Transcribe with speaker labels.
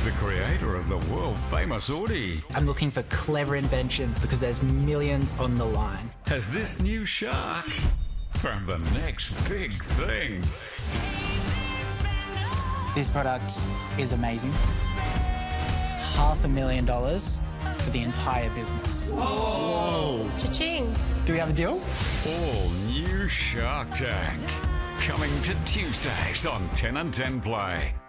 Speaker 1: the creator of the world-famous Oodie,
Speaker 2: I'm looking for clever inventions because there's millions on the line.
Speaker 1: has this new shark found the next big thing.
Speaker 2: This product is amazing. $500,000 for the entire business.
Speaker 3: Whoa! Cha-ching!
Speaker 2: Do we have a deal?
Speaker 1: All new Shark Tank. Coming to Tuesdays on 10 and 10 Play.